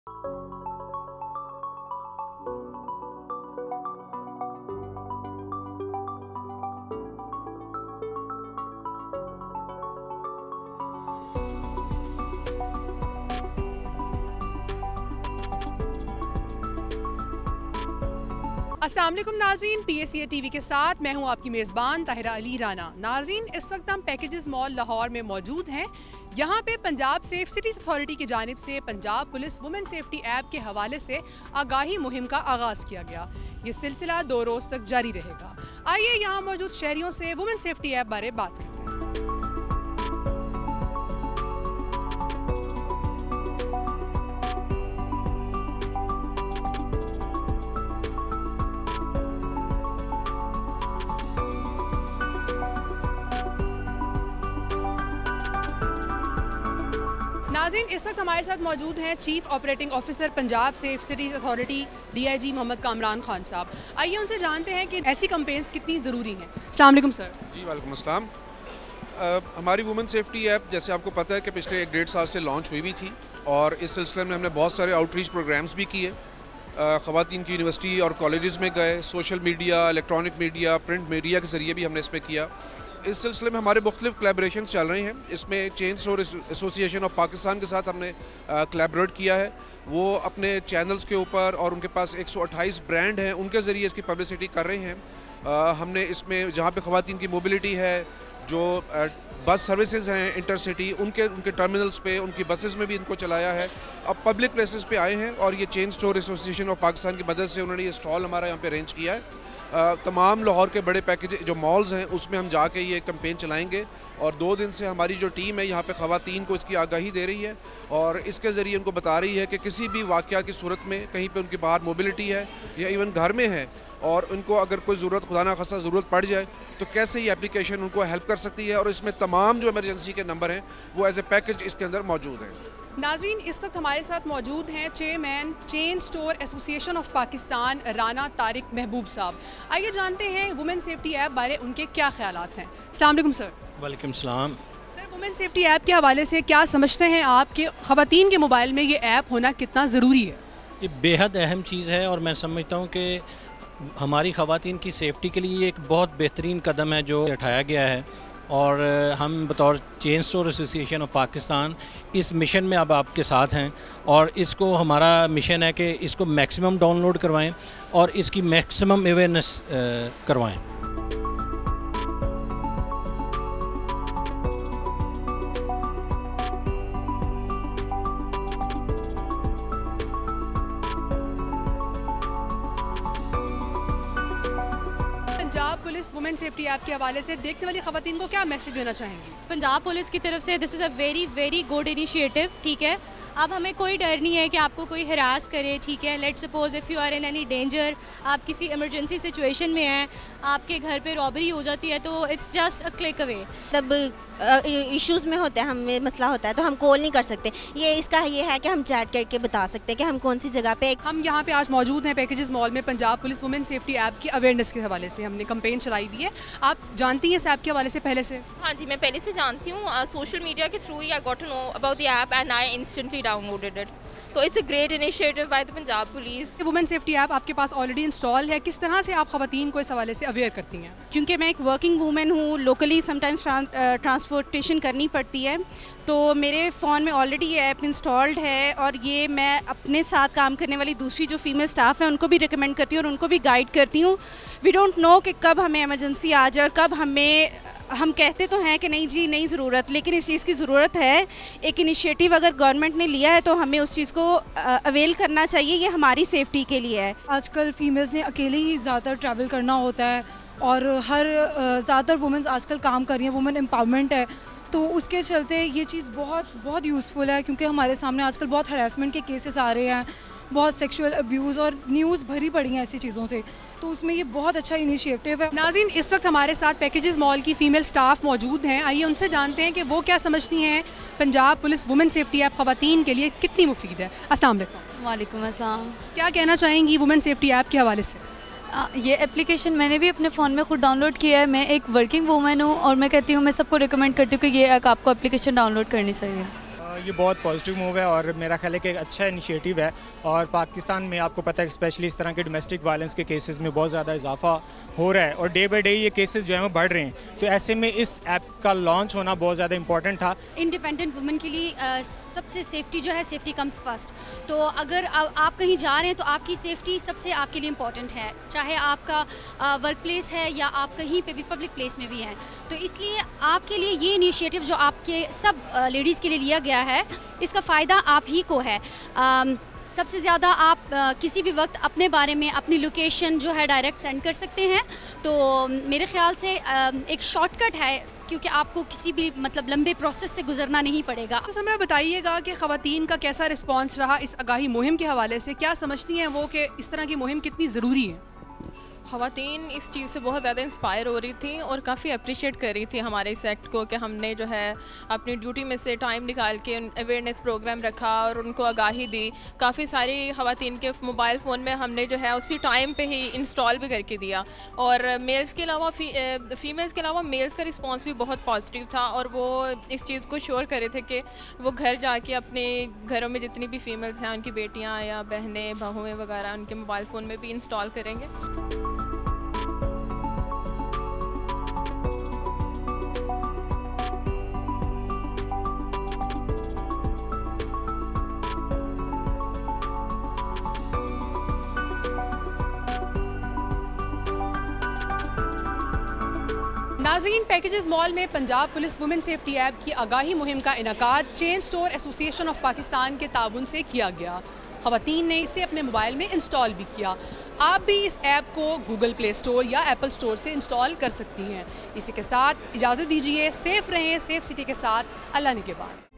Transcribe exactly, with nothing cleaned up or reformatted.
अस्सलाम वालेकुम नाज़रीन, P S A T V के साथ मैं हूं आपकी मेज़बान ताहिरा अली राना। नाज़रीन, इस वक्त हम पैकेजेस मॉल लाहौर में मौजूद हैं। यहाँ पे पंजाब सेफ सिटीज़ अथॉरिटी की जानिब से Punjab police women safety app के हवाले से आगाही मुहिम का आगाज़ किया गया। ये सिलसिला दो रोज़ तक जारी रहेगा। आइए यहाँ मौजूद शहरियों से वुमेन सेफ्टी ऐप बारे बात करते हैं। नाज़रीन, इस वक्त हमारे साथ मौजूद हैं chief operating officer Punjab safe cities authority D I G Mohammad Kamran Khan साहब। आइए उनसे जानते हैं कि ऐसी कैंपेन्स कितनी ज़रूरी हैं। अस्सलाम वालेकुम सर। जी वालेकुम अस्सलाम। uh, हमारी वुमेन सेफ्टी ऐप जैसे आपको पता है कि पिछले एक डेढ़ साल से लॉन्च हुई भी थी और इस सिलसिले में हमने बहुत सारे आउटरीच प्रोग्राम्स भी किए। uh, ख़वातीन की यूनिवर्सिटी और कॉलेजेस में गए, social media, electronic media, print media के ज़रिए भी हमने इस पर किया। इस सिलसिले में हमारे मुख्तलिफ कोलैबोरेशन चल रहे हैं। इसमें chain store association of Pakistan के साथ हमने कोलैबोरेट किया है। वो अपने चैनल्स के ऊपर और उनके पास एक सौ अट्ठाईस ब्रांड हैं, उनके ज़रिए इसकी पब्लिसिटी कर रहे हैं। आ, हमने इसमें जहाँ पे ख़वातीन की मोबिलिटी है, जो आ, बस सर्विसेज हैं इंटरसिटी, उनके उनके टर्मिनल्स पे, उनकी बसेस में भी इनको चलाया है। अब पब्लिक प्लेसेस पे आए हैं और ये chain store association of Pakistan की मदद से उन्होंने ये स्टॉल हमारा यहाँ पे अरेंज किया है। Uh, तमाम लाहौर के बड़े पैकेज जो मॉल्स हैं उसमें हम जाके ये कैंपेन चलाएंगे और दो दिन से हमारी जो टीम है यहाँ पे ख़वातीन को इसकी आगाही दे रही है और इसके ज़रिए उनको बता रही है कि किसी भी वाक़या की सूरत में कहीं पे उनकी बाहर मोबिलिटी है या इवन घर में है और उनको अगर कोई ज़रूरत खुदा ना खासा ज़रूरत पड़ जाए तो कैसे ये एप्लीकेशन उनको हेल्प कर सकती है। और इसमें तमाम जो इमरजेंसी के नंबर हैं वो एज ए पैकेज इसके अंदर मौजूद हैं। नाज़रीन, इस वक्त हमारे साथ मौजूद हैं chairman chain store association of Pakistan Rana Tariq Mehboob साहब। आइए जानते हैं वुमेन सेफ्टी ऐप बारे उनके क्या ख्यालात हैं। अस्सलाम वालेकुम सर। वालेकुम सलाम। सर, वुमेन सेफ्टी ऐप के हवाले से क्या समझते हैं आप कि ख़वातीन के मोबाइल में ये ऐप होना कितना ज़रूरी है? ये बेहद अहम चीज़ है और मैं समझता हूँ कि हमारी ख़वातीन की सेफ्टी के लिए एक बहुत बेहतरीन कदम है जो उठाया गया है और हम बतौर chain store association of Pakistan इस मिशन में अब आपके साथ हैं और इसको हमारा मिशन है कि इसको मैक्सिमम डाउनलोड करवाएं और इसकी मैक्सिमम अवेयरनेस करवाएं। Punjab police women safety app के हवाले से देखने वाली ख़वातीन को क्या मैसेज देना चाहेंगी? पंजाब पुलिस की तरफ से this is a very very good initiative. ठीक है, अब हमें कोई डर नहीं है कि आपको कोई हरास करे। ठीक है, let suppose if you are in any danger, आप किसी इमरजेंसी सिचुएशन में हैं, आपके घर पे रॉबरी हो जाती है तो it's just a click away. जब इश्यूज़ में होते हैं, हमें मसला होता है तो हम कॉल नहीं कर सकते। ये इसका ये है कि हम चैट करके बता सकते हैं कि हम कौन सी जगह पे। हम यहाँ पे आज मौजूद हैं पैकेजेस मॉल में Punjab police women safety app की अवेयरनेस के हवाले से हमने कैंपेन चलाई दी है। आप जानती हैं इस ऐप के हवाले से पहले से? हाँ जी, मैं पहले से जानती हूँ। सोशल मीडिया के थ्रू ही I got to know about the app and I instantly downloaded it. तो it's a great initiative by the Punjab police. Women safety app आपके पास ऑलरेडी इंस्टॉल है, किस तरह से आप ख़वातीन को इस हवाले से अवेयर करती हैं? क्योंकि मैं एक वर्किंग वूमेन हूँ, लोकली समटाइम्स ट्रांसपोर्टेशन करनी पड़ती है, तो मेरे फ़ोन में ऑलरेडी ये ऐप इंस्टॉल्ड है और ये मैं अपने साथ काम करने वाली दूसरी जो फीमेल स्टाफ है उनको भी रिकमेंड करती हूँ और उनको भी गाइड करती हूँ। वी डोंट नो कि कब हमें इमरजेंसी आ जाए और कब हमें, हम कहते तो हैं कि नहीं जी नहीं ज़रूरत, लेकिन इस चीज़ की ज़रूरत है। एक इनिशिएटिव अगर गवर्नमेंट ने लिया है तो हमें उस चीज़ को अवेल करना चाहिए, ये हमारी सेफ्टी के लिए है। आजकल फीमेल्स ने अकेले ही ज़्यादा ट्रैवल करना होता है और हर ज़्यादातर वुमेंस आजकल काम कर रही हैं, वुमेन एम्पावरमेंट है, तो उसके चलते ये चीज़ बहुत बहुत यूज़फुल है क्योंकि हमारे सामने आजकल बहुत हरासमेंट के केसेस आ रहे हैं, बहुत सेक्सुअल अब्यूज़ और न्यूज़ भरी पड़ी हैं ऐसी चीज़ों से, तो उसमें ये बहुत अच्छा इनिशिएटिव है। नाज़रीन, इस वक्त हमारे साथ पैकेजेस मॉल की फ़ीमेल स्टाफ मौजूद हैं। आइए उनसे जानते हैं कि वो क्या समझती हैं Punjab police women safety app ख़वातीन के लिए कितनी मुफीद है। अस्सलाम वालेकुम। वालेकुम अस्सलाम। क्या कहना चाहेंगी वुमेन सेफ्टी ऐप के हवाले से? आ, ये एप्लीकेशन मैंने भी अपने फ़ोन में खुद डाउनलोड किया है। मैं एक वर्किंग वूमेन हूँ और मैं कहती हूँ, मैं सबको रिकमेंड करती हूँ कि ये एक आपको एप्लीकेशन डाउनलोड करनी चाहिए। ये बहुत पॉजिटिव मूव है और मेरा ख्याल है कि एक अच्छा इनिशिएटिव है। और पाकिस्तान में आपको पता है स्पेशली इस तरह के डोमेस्टिक वायलेंस के केसेस में बहुत ज़्यादा इजाफा हो रहा है और डे बाई डे ये केसेस जो है वो बढ़ रहे हैं। तो ऐसे में इस ऐप का लॉन्च होना बहुत ज़्यादा इंपॉर्टेंट था। इंडिपेंडेंट वुमेन के लिए आ, सबसे सेफ्टी जो है, सेफ्टी कम्स फर्स्ट। तो अगर आ, आप कहीं जा रहे हैं तो आपकी सेफ्टी सबसे आपके लिए इम्पॉर्टेंट है, चाहे आपका वर्क प्लेस है या आप कहीं पे भी पब्लिक प्लेस में भी हैं। तो इसलिए आपके लिए ये इनिशिएटिव जो आपके सब लेडीज़ के लिए लिया गया है, इसका फ़ायदा आप ही को है। आ, सबसे ज़्यादा आप आ, किसी भी वक्त अपने बारे में अपनी लोकेशन जो है डायरेक्ट सेंड कर सकते हैं। तो मेरे ख्याल से आ, एक शॉर्टकट है, क्योंकि आपको किसी भी मतलब लंबे प्रोसेस से गुजरना नहीं पड़ेगा। तो समय बताइएगा कि ख़वातीन का कैसा रिस्पांस रहा इस आगाही मुहिम के हवाले से, क्या समझती हैं वो कि इस तरह की मुहिम कितनी ज़रूरी है? ख़वातीन इस चीज़ से बहुत ज़्यादा इंस्पायर हो रही थी और काफ़ी अप्रिशिएट कर रही थी हमारे इस एक्ट को कि हमने जो है अपनी ड्यूटी में से टाइम निकाल के अवेयरनेस प्रोग्राम रखा और उनको आगाही दी। काफ़ी सारी ख़वातीन के मोबाइल फ़ोन में हमने जो है उसी टाइम पे ही इंस्टॉल भी करके दिया। और मेल्स के अलावा फी, फीमेल्स के अलावा मेल्स का रिस्पॉन्स भी बहुत पॉजिटिव था और वो इस चीज़ को श्योर कर रहे थे कि वो घर जाके अपने घरों में जितनी भी फीमेल्स हैं, उनकी बेटियाँ या बहनें बहुएँ वगैरह, उनके मोबाइल फ़ोन में भी इंस्टॉल करेंगे। नाज़रीन, पैकेजेस मॉल में Punjab police women safety app की आगाही मुहिम का इनकाद chain store association of Pakistan के ताउन से किया गया। ख़वातीन ने इसे अपने मोबाइल में इंस्टॉल भी किया। आप भी इस ऐप को गूगल प्ले स्टोर या एप्पल स्टोर से इंस्टॉल कर सकती हैं। इसी के साथ इजाज़त दीजिए, सेफ़ रहें, सेफ सिटी के साथ। अल्लाह ने के बाद।